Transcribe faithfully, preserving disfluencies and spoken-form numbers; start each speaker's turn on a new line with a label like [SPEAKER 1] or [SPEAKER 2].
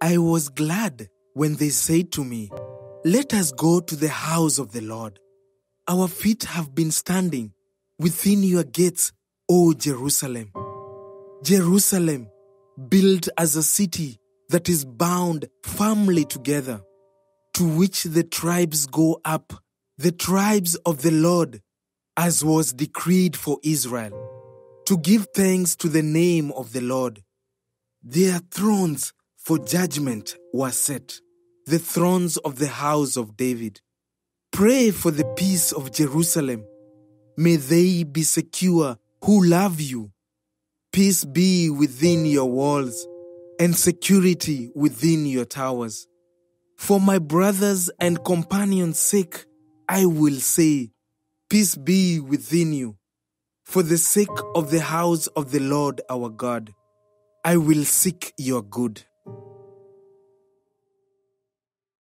[SPEAKER 1] I was glad when they said to me, "Let us go to the house of the Lord." Our feet have been standing within your gates, O Jerusalem. Jerusalem, built as a city that is bound firmly together, to which the tribes go up, the tribes of the Lord, as was decreed for Israel, to give thanks to the name of the Lord. Their thrones for judgment were set, the thrones of the house of David. Pray for the peace of Jerusalem. May they be secure who love you. Peace be within your walls, and security within your towers. For my brothers and companions' sake, I will say, peace be within you. For the sake of the house of the Lord our God, I will seek your good.